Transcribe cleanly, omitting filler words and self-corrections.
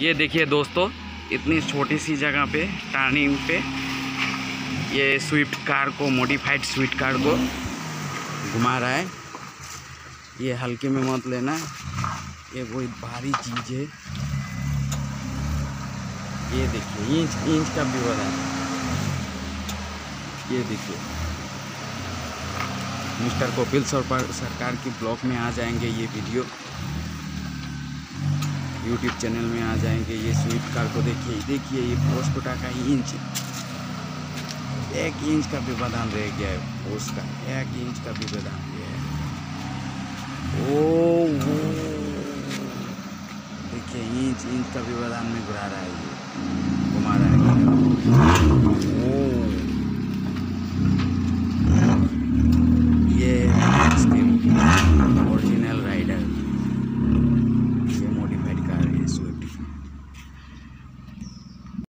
ये देखिए दोस्तों, इतनी छोटी सी जगह पे टर्निंग पे ये स्विफ्ट कार को, मॉडिफाइड स्विफ्ट कार को घुमा रहा है। ये हल्के में मत लेना, ये कोई भारी चीज़ है। ये देखिए इंच का व्यवहार है। ये देखिए मिस्टर कपिल सरकार की ब्लॉग में आ जाएंगे, ये वीडियो यूट्यूब चैनल में आ जाएंगे। ये स्विफ्ट कार को देखिए ये पोस्ट का इंच, 1 इंच का व्यवधान रह गया है। पोस्ट का 1 इंच का व्यवधान गया है। ओ देखिए इंच का व्यवधान में घुरा रहा है, ये घुमा रहा है। ओ